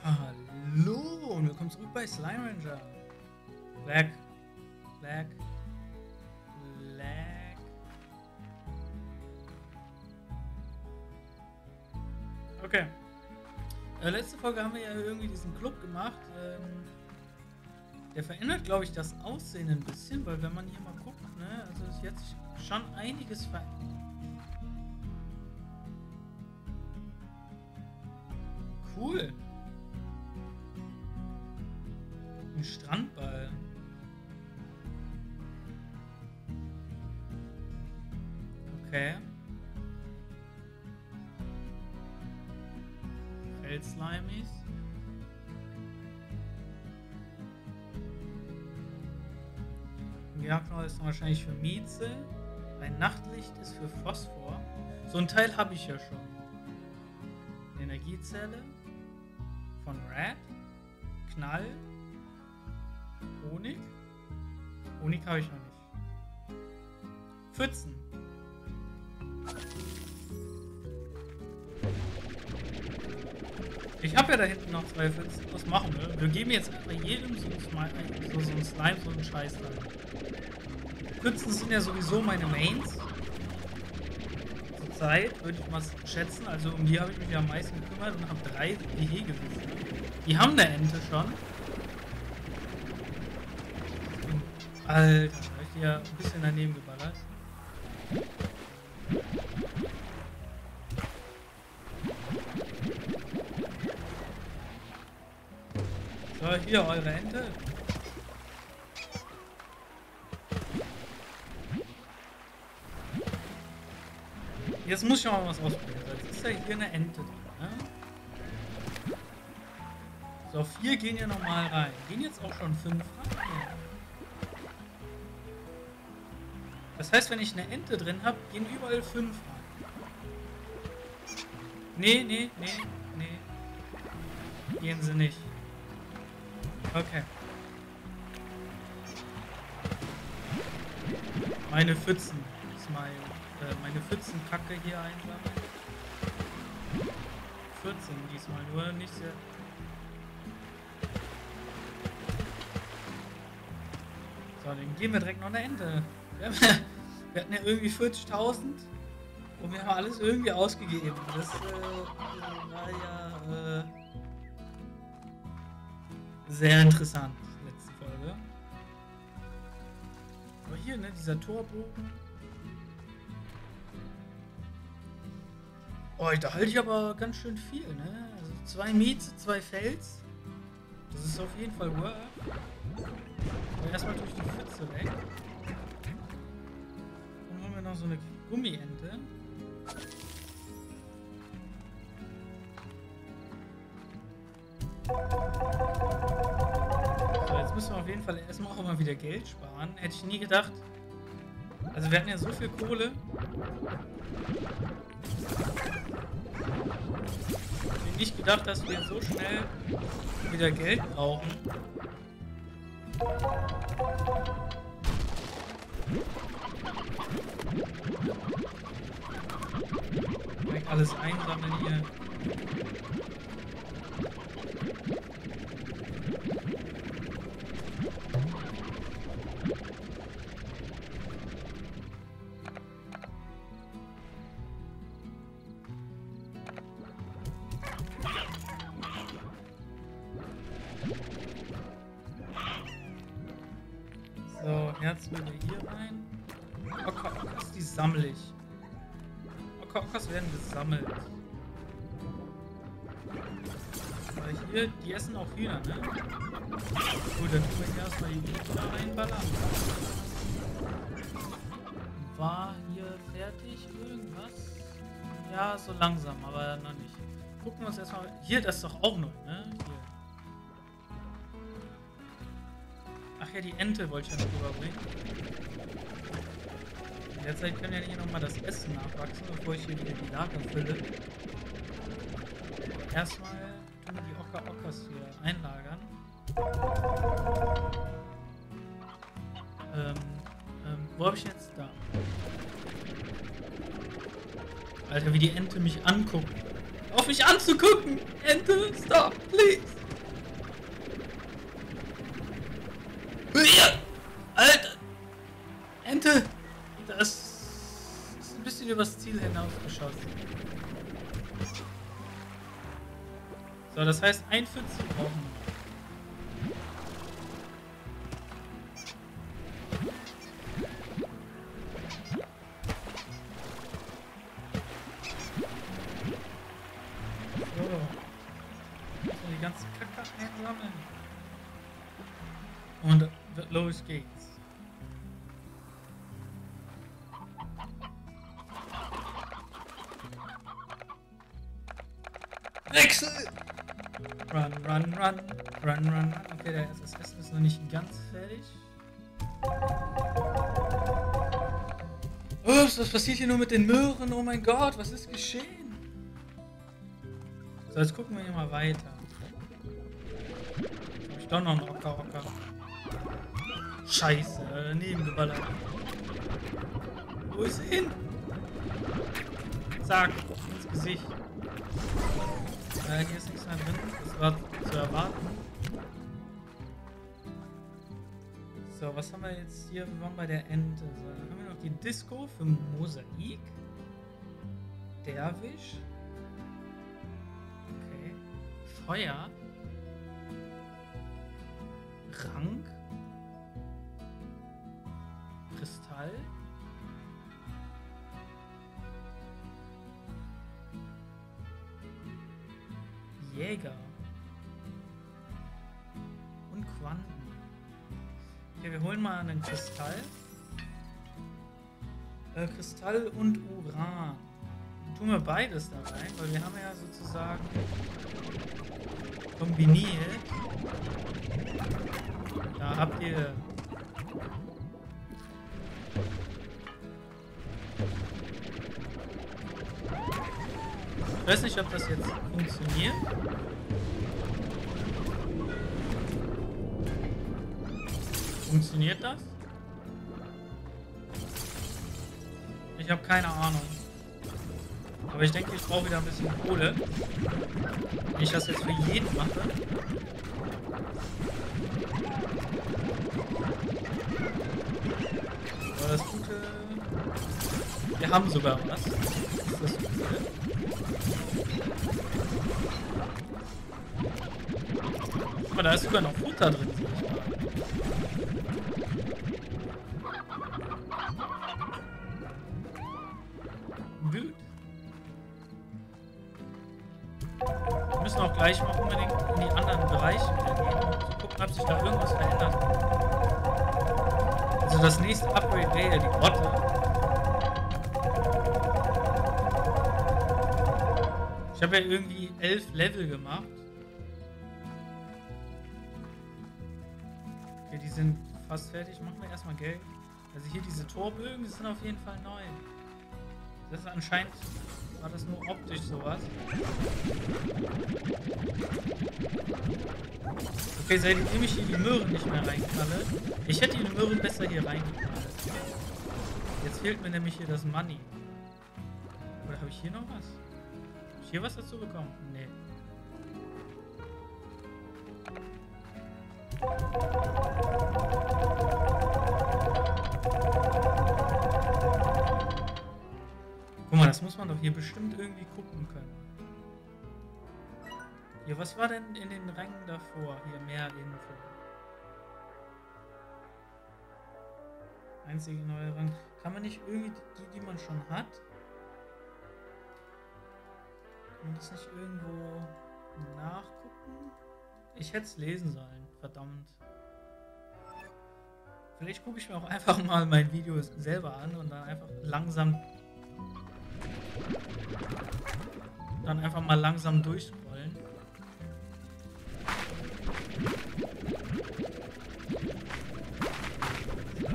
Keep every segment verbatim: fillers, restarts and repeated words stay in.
Hallo und willkommen zurück bei Slime Ranger. Black. Black. Black. Okay. Äh, letzte Folge haben wir ja irgendwie diesen Club gemacht. Ähm, der verändert, glaube ich, das Aussehen ein bisschen, weil wenn man hier mal guckt, ne, also ist jetzt schon einiges verändert. Cool. Ein Strandball. Okay. Feldslimies. Ein Jagdknoll ist wahrscheinlich für Mieze. Ein Nachtlicht ist für Phosphor. So ein Teil habe ich ja schon. Eine Energiezelle von Red. Knall. Honig. Honig habe ich noch nicht. Pfützen. Ich habe ja da hinten noch zwei Pfützen. Was machen wir? Wir geben jetzt einfach jedem so, so, so einen Slime, so einen Scheiß rein. Pfützen sind ja sowieso meine Mains. Zurzeit würde ich mal schätzen. Also um die habe ich mich ja am meisten gekümmert und habe drei Gehege. Die haben eine Ente schon. Alter, hab ich dir ein bisschen daneben geballert. So, hier eure Ente. Jetzt muss ich auch mal was ausprobieren. Jetzt ist ja hier eine Ente drin, ne? So, vier gehen ja normal rein. Gehen jetzt auch schon fünf rein. Das heißt, wenn ich eine Ente drin habe, gehen überall fünf rein. Nee, nee, nee, nee. Gehen sie nicht. Okay. Meine Pfützen. Mal, äh, meine Pfützenkacke hier einsammeln. vierzehn diesmal, nur nicht sehr. So, dann geben wir direkt noch eine Ente. Wir hatten ja irgendwie vierzigtausend und wir haben alles irgendwie ausgegeben. Das äh, war ja äh, sehr interessant, letzte Folge. Aber hier, ne, dieser Torbogen. Oh, da halte ich aber ganz schön viel, ne? Also zwei Mieze, zwei Fels. Das ist auf jeden Fall worth. Aber erstmal durch die Pfütze weg. Dann haben wir noch so eine Gummiente. So, jetzt müssen wir auf jeden Fall erstmal auch immer wieder Geld sparen. Hätte ich nie gedacht. Also wir hatten ja so viel Kohle. Ich hätte nicht gedacht, dass wir so schnell wieder Geld brauchen. Direkt alles einsammeln hier. So, Herzmühle hier rein. Ocker, Ockers, die sammle ich. Ocker, Ockers werden gesammelt. Aber hier, die essen auch Hühner, ne? Gut, dann tun wir hier erstmal die Hühner reinballern. War hier fertig irgendwas? Ja, so langsam, aber noch nicht. Gucken wir uns erstmal. Hier, das ist doch auch neu, ne? Hier. Ach ja, die Ente wollte ich ja noch rüberbringen. In der Zeit können ja hier nochmal das Essen nachwachsen, bevor ich hier wieder die Lager fülle. Erstmal tun wir die Ocker Ockers hier einlagern. Ähm, ähm, wo habe ich jetzt da? Alter, wie die Ente mich anguckt. Auf mich anzugucken! Ente, stop, please! Alter! Ente! Das ist ein bisschen übers Ziel hinausgeschossen. So, das heißt, ein Pfützen brauchen wir. Und los geht's. Wechsel! Run, run, run, run, run. Okay, der S S S ist noch nicht ganz fertig. Oh, was passiert hier nur mit den Möhren? Oh mein Gott, was ist geschehen? So, jetzt gucken wir hier mal weiter. Hab ich doch noch einen Ocker, Ocker. Scheiße, daneben geballert. Wo ist er hin? Zack, ins Gesicht. Äh, hier ist nichts mehr drin, das war zu erwarten. So, was haben wir jetzt hier? Wir waren bei der Ente. So, dann haben wir noch die Disco für Mosaik. Derwisch. Okay. Feuer. Rank. Kristall. Jäger. Und Quanten. Okay, wir holen mal einen Kristall. Äh, Kristall und Uran. Dann tun wir beides da rein, weil wir haben ja sozusagen kombiniert. Da habt ihr Ich weiß nicht, ob das jetzt funktioniert. Funktioniert das? Ich habe keine Ahnung. Aber ich denke, ich brauche wieder ein bisschen Kohle. Wenn ich das jetzt für jeden mache. Aber das Gute... Wir haben sogar was. Das ist das Gute. Aber da ist sogar noch Futter drin. Gut. Wir müssen auch gleich mal unbedingt in die anderen Bereiche wieder gehen, um zu gucken, ob sich da irgendwas verändert hat. Also das nächste Upgrade wäre ja die Grotte. Ich habe ja irgendwie elf Level gemacht. Okay, die sind fast fertig. Machen wir erstmal Geld. Also hier diese Torbögen, die sind auf jeden Fall neu. Das ist anscheinend, war das nur optisch sowas. Okay, seitdem ich hier die Möhren nicht mehr reinknalle. Ich hätte die Möhren besser hier reingeknallt. Jetzt fehlt mir nämlich hier das Money. Oder habe ich hier noch was? Habe ich hier was dazu bekommen? Nee. Guck mal, das muss man doch hier bestimmt irgendwie gucken können. Hier, was war denn in den Rängen davor? Hier, mehr Info. Einzige neue Rang. Kann man nicht irgendwie die, die man schon hat? Kann man das nicht irgendwo nachgucken? Ich hätte es lesen sollen, verdammt. Vielleicht gucke ich mir auch einfach mal mein Video selber an und dann einfach langsam dann einfach mal langsam durchscrollen. So.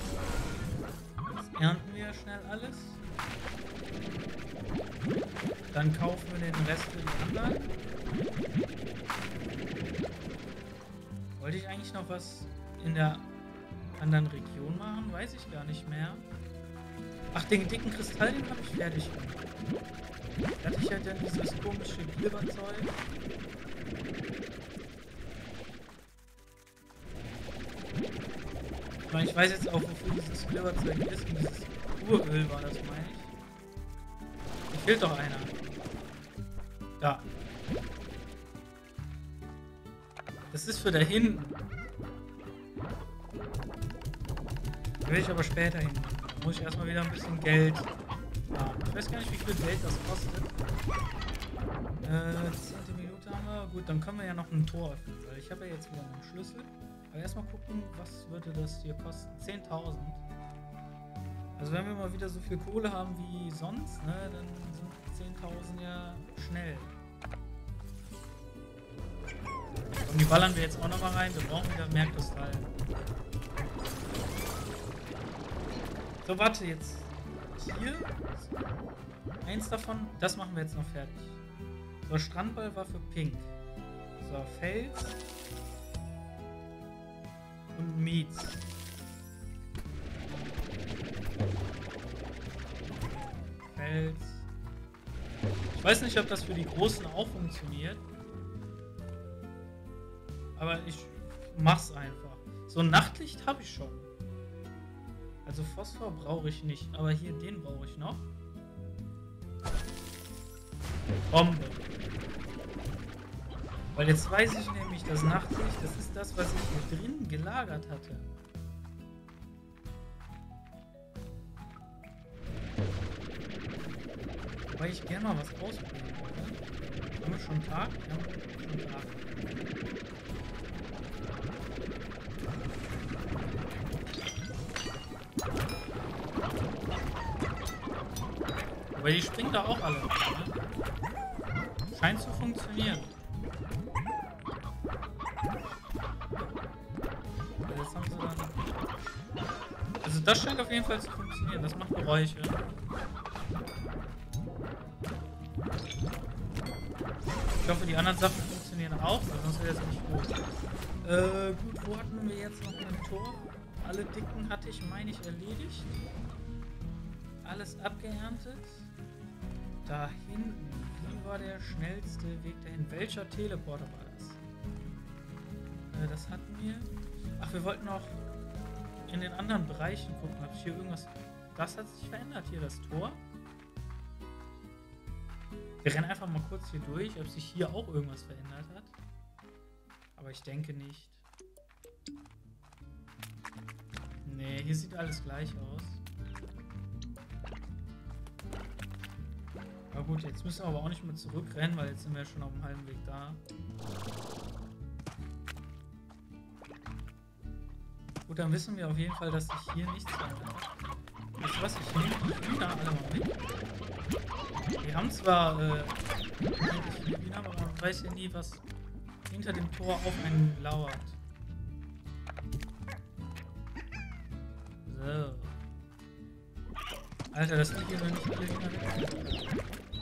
Jetzt ernten wir schnell alles. Dann kaufen wir den Rest für die anderen. Wollte ich eigentlich noch was in der anderen Region machen? Weiß ich gar nicht mehr. Ach, den dicken Kristall, den habe ich fertig gemacht. Da hatte ich halt dann dieses komische Glibberzeug. Ich meine, ich weiß jetzt auch, wofür dieses Glibberzeug ist. Und dieses Uröl war das, meine ich. Hier fehlt doch einer. Da. Das ist für da hinten. Da will ich aber später hin. Da muss ich erstmal wieder ein bisschen Geld haben. Ich weiß gar nicht, wie viel Geld das kostet. Äh, zehnte Minute haben wir. Gut, dann können wir ja noch ein Tor öffnen. Weil ich habe ja jetzt wieder einen Schlüssel. Aber erstmal gucken, was würde das hier kosten? zehntausend. Also wenn wir mal wieder so viel Kohle haben wie sonst, ne, dann sind zehntausend ja schnell. Und die ballern wir jetzt auch nochmal rein. Wir brauchen wieder mehr Kristalle. So, warte, jetzt hier. Eins davon, das machen wir jetzt noch fertig. So, Strandball war für Pink. So, Fels. Und Miets. Fels. Ich weiß nicht, ob das für die Großen auch funktioniert. Aber ich mach's einfach. So ein Nachtlicht habe ich schon. Also Phosphor brauche ich nicht. Aber hier den brauche ich noch. Bombe. Weil jetzt weiß ich nämlich, das Nachtlicht, das ist das, was ich hier drin gelagert hatte. Wobei ich gerne mal was ausprobieren wollte. Haben wir schon Tag? Ja, schon Tag. Aber die springen da auch alle. Ne? Scheint zu funktionieren. Jetzt haben sie dann... Also das scheint auf jeden Fall zu funktionieren. Das macht Geräusche. Ich hoffe, die anderen Sachen funktionieren auch, weil sonst wäre das nicht gut. Äh, gut, wo hatten wir jetzt noch ein Tor? Alle Dicken hatte ich, meine ich, erledigt. Alles abgeerntet. Da hinten, wie war der schnellste Weg dahin? Welcher Teleporter war das? Äh, das hatten wir. Ach, wir wollten auch in den anderen Bereichen gucken, ob ich hier irgendwas... Das hat sich verändert, hier das Tor. Wir rennen einfach mal kurz hier durch, ob sich hier auch irgendwas verändert hat. Aber ich denke nicht. Nee, hier sieht alles gleich aus. Aber gut, jetzt müssen wir aber auch nicht mehr zurückrennen, weil jetzt sind wir schon auf dem halben Weg da. Gut, dann wissen wir auf jeden Fall, dass sich hier nichts verändert hat. Weißt du was, ich nehme die Hühner alle mal mit. Die haben zwar äh, viele Hühner, aber man weiß ja nie, was hinter dem Tor auf einen lauert. So. Alter, das sind hier noch nicht alle Hühner.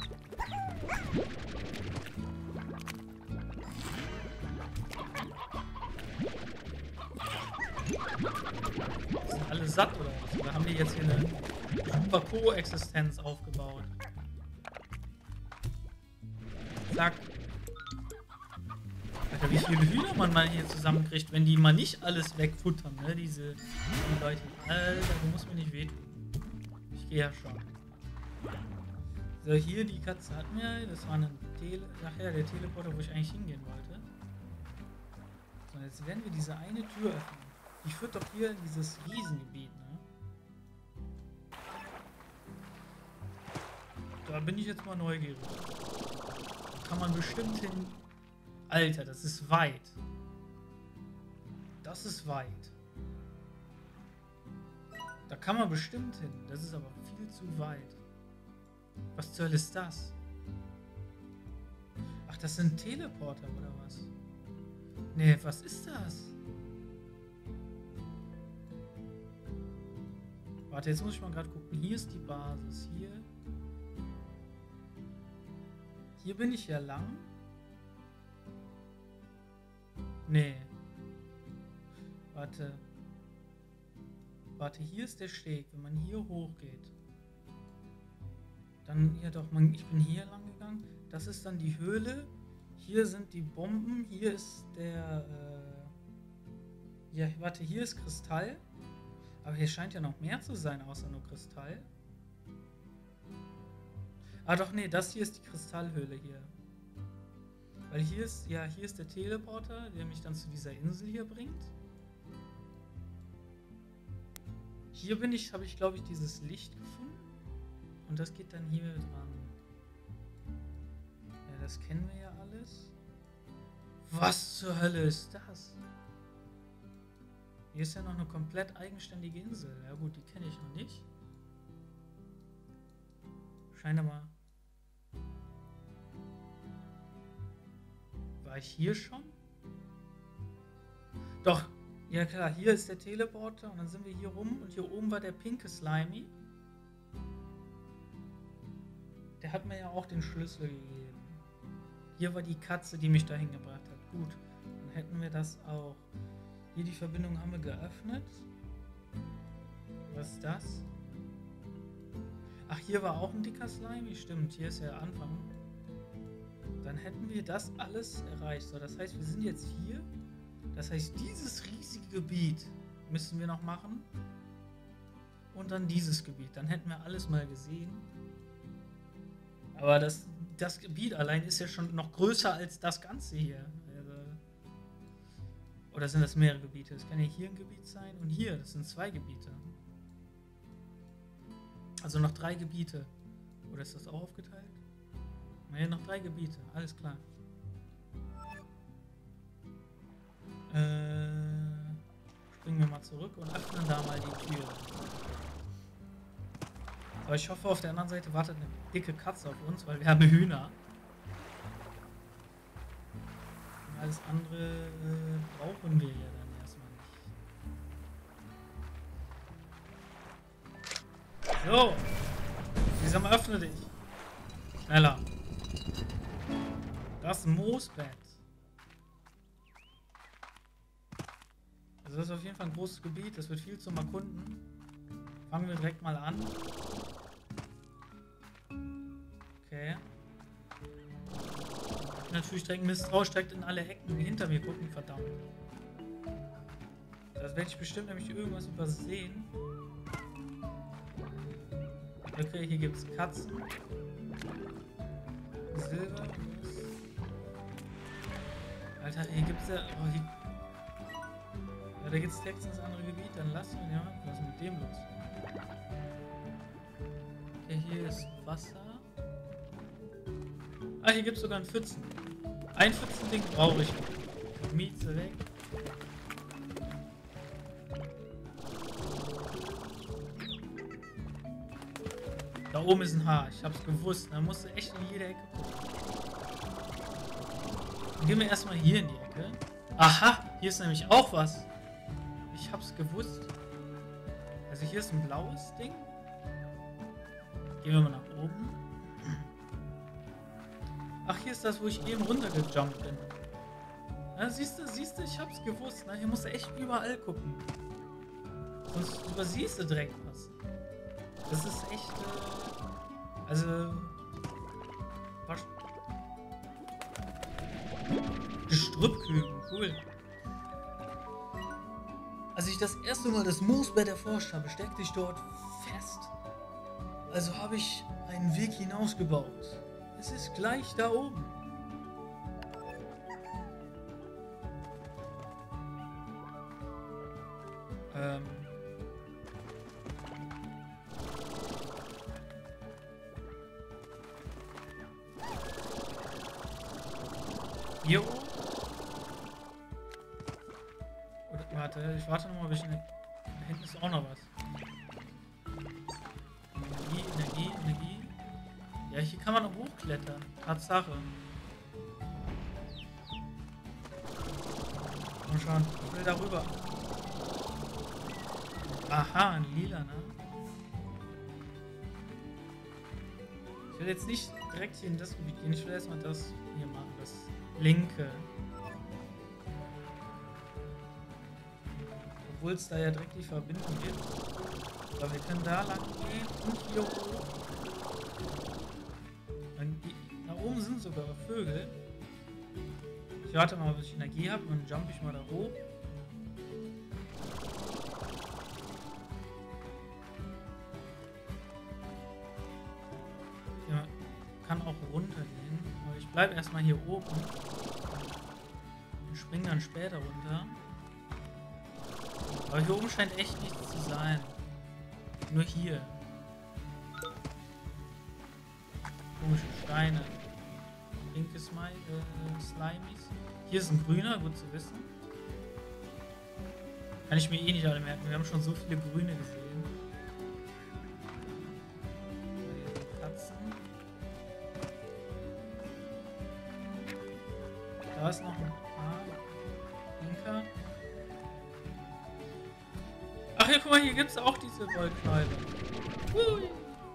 Sind alle satt oder was? Oder haben die jetzt hier eine super Koexistenz aufgebaut? Zack. Alter, wie viele Hühner man mal hier zusammenkriegt, wenn die mal nicht alles wegfuttern, ne? Diese die Leute. Alter, du musst mir nicht wehtun. Ich gehe ja schon. So, hier die Katze hatten wir. Das war ein Tele... Ach ja, der Teleporter, wo ich eigentlich hingehen wollte. So, jetzt werden wir diese eine Tür öffnen. Die führt doch hier in dieses Riesengebiet, ne? Da bin ich jetzt mal neugierig. Da kann man bestimmt hin... Alter, das ist weit. Das ist weit. Da kann man bestimmt hin. Das ist aber viel zu weit. Was zur Hölle ist das? Ach, das sind Teleporter oder was? Nee, was ist das? Warte, jetzt muss ich mal gerade gucken. Hier ist die Basis. Hier. Hier bin ich ja lang. Nee. Warte. Warte, hier ist der Steg. Wenn man hier hochgeht, dann, ja doch, man, ich bin hier lang gegangen. Das ist dann die Höhle. Hier sind die Bomben. Hier ist der, äh ja, warte, hier ist Kristall. Aber hier scheint ja noch mehr zu sein, außer nur Kristall. Ah doch, nee, das hier ist die Kristallhöhle hier. Weil hier ist, ja, hier ist der Teleporter, der mich dann zu dieser Insel hier bringt. Hier bin ich, habe ich, glaube ich, dieses Licht gefunden. Und das geht dann hier dran. Ja, das kennen wir ja alles. Was zur Hölle ist das? Hier ist ja noch eine komplett eigenständige Insel. Ja gut, die kenne ich noch nicht. Scheine mal. War ich hier schon? Doch, ja klar, hier ist der Teleporter und dann sind wir hier rum und hier oben war der pinke Slimy. Der hat mir ja auch den Schlüssel gegeben. Hier war die Katze, die mich dahin gebracht hat. Gut, dann hätten wir das auch. Hier die Verbindung haben wir geöffnet. Was ist das? Ach, hier war auch ein dicker Slimy. Stimmt, hier ist ja der Anfang. Dann hätten wir das alles erreicht. So, das heißt, wir sind jetzt hier. Das heißt, dieses riesige Gebiet müssen wir noch machen. Und dann dieses Gebiet. Dann hätten wir alles mal gesehen. Aber das, das Gebiet allein ist ja schon noch größer als das Ganze hier. Also, oder sind das mehrere Gebiete? Es kann ja hier ein Gebiet sein und hier. Das sind zwei Gebiete. Also noch drei Gebiete. Oder ist das auch aufgeteilt? Naja, noch drei Gebiete. Alles klar. Äh, springen wir mal zurück und öffnen da mal die Tür. Aber ich hoffe, auf der anderen Seite wartet eine dicke Katze auf uns, weil wir haben Hühner. Und alles andere äh, brauchen wir ja dann erstmal nicht. So. Langsam öffne dich. Schneller. Das Moosbett. Also das ist auf jeden Fall ein großes Gebiet. Das wird viel zum Erkunden. Fangen wir direkt mal an. Okay. Natürlich direkt misstrauisch direkt in alle Ecken hinter mir gucken. Verdammt. Das werde ich bestimmt nämlich irgendwas übersehen. Okay, hier gibt es Katzen. Silber. Alter, hier gibt es ja... Oh, hier, ja, da geht es direkt ins andere Gebiet. Dann lassen wir... Ja, was ist mit dem los? Okay, hier ist Wasser. Ah, hier gibt es sogar ein Pfützen. Ein Pfützending brauche ich. Mieze weg. Da oben ist ein Haar. Ich hab's gewusst. Da musst du echt in jede Ecke gucken. Dann gehen wir erstmal hier in die Ecke. Aha, hier ist nämlich auch was. Ich hab's gewusst. Also hier ist ein blaues Ding. Gehen wir mal nach oben. Ach, hier ist das, wo ich eben runtergejumpt bin. Ja, siehst du, siehst du, ich hab's gewusst. Na, hier musst du echt überall gucken. Sonst übersiehst du direkt was. Das ist echt, äh, also, was? Gestrüppküken, cool. Als ich das erste Mal das Moosbett erforscht habe, steckte ich dort fest. Also habe ich einen Weg hinausgebaut. Es ist gleich da oben. Ähm. Hier oben? Oder, warte, ich warte noch mal, bis ich... Ne, da hinten ist auch noch was. Energie, Energie, Energie. Ja, hier kann man auch hochklettern. Tatsache. Komm schon, ich will darüber. Aha, ein lila, ne? Ich will jetzt nicht direkt hier in das Gebiet gehen. Ich will erstmal das hier machen, das linke. Obwohl es da ja direkt die Verbindung gibt. Aber wir können da lang gehen und hier hoch. Und die, da oben sind sogar Vögel. Ich warte mal, bis ich Energie habe und jump ich mal da hoch. Ja, kann auch runtergehen. Aber ich bleibe erstmal hier oben. Und springe dann später runter. Aber hier oben scheint echt nichts zu sein. Nur hier. Komische Steine. Pinke Smi äh, Slimies. Hier ist ein grüner, gut zu wissen. Kann ich mir eh nicht alle merken. Wir haben schon so viele grüne gesehen. Katzen. Da ist noch ein paar. Pinker. Ach ja, guck mal, hier gibt es auch diese Wollknäule. Hui.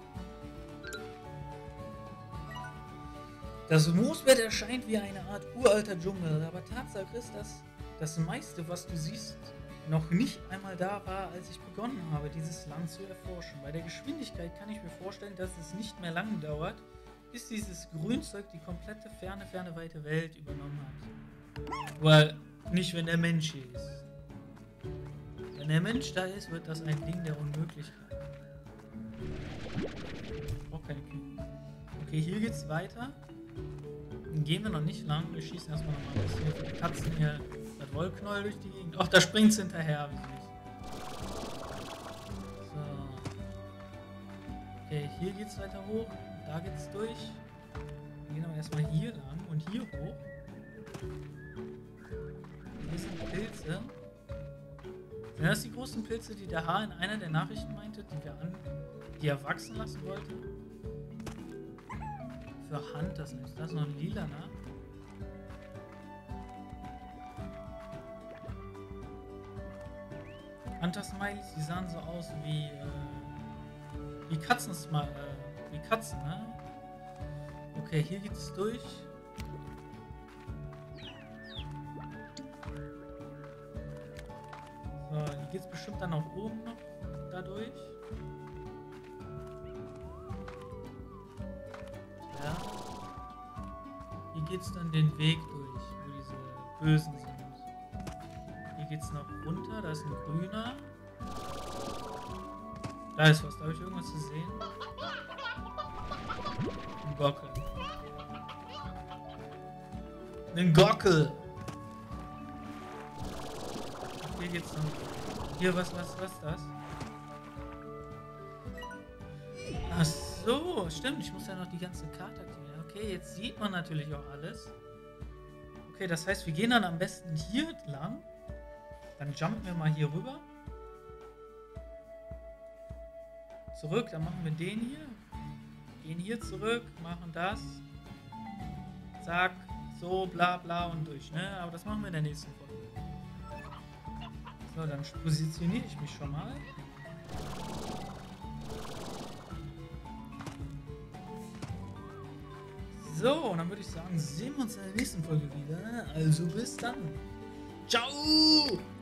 Das Moosbett erscheint wie eine Art uralter Dschungel, aber Tatsache ist, dass das meiste, was du siehst, noch nicht einmal da war, als ich begonnen habe, dieses Land zu erforschen. Bei der Geschwindigkeit kann ich mir vorstellen, dass es nicht mehr lange dauert, bis dieses Grünzeug die komplette ferne, ferne, weite Welt übernommen hat. Weil nicht, wenn der Mensch hier ist. Wenn der Mensch da ist, wird das ein Ding der Unmöglichkeit. Ich brauche keine Kühe. Okay, hier geht's weiter. Dann gehen wir noch nicht lang. Wir schießen erstmal noch mal ein bisschen für die Katzen hier das Wollknäuel durch die Gegend. Ach, da springt's hinterher, wie süß. So. Okay, hier geht's weiter hoch. Da geht's durch. Wir gehen aber erstmal hier lang und hier hoch. Hier sind Pilze. Sind das die großen Pilze, die der Haar in einer der Nachrichten meinte, die wir an, die er wachsen lassen wollte? Für Hunters nicht. Das ist noch ein lilaner. Hunter-Smileys, die sahen so aus wie, äh, wie Katzen, äh, wie Katzen, ne? Okay, hier geht's durch. So, hier geht's bestimmt dann nach oben noch dadurch. Ja. Hier geht's dann den Weg durch, wo diese Bösen sind. Hier geht's noch runter, da ist ein grüner. Da ist was, da habe ich irgendwas zu sehen. Ein Gockel. Ein Gockel! Hier geht's noch. Hier, was, was, was ist das? Ach so, stimmt, ich muss ja noch die ganze Karte aktivieren. Okay, jetzt sieht man natürlich auch alles. Okay, das heißt, wir gehen dann am besten hier lang. Dann jumpen wir mal hier rüber. Zurück, dann machen wir den hier. Gehen hier zurück, machen das. Zack, so, bla bla und durch, ne? Aber das machen wir in der nächsten Folge. So, dann positioniere ich mich schon mal. So, und dann würde ich sagen, sehen wir uns in der nächsten Folge wieder. Also bis dann. Ciao!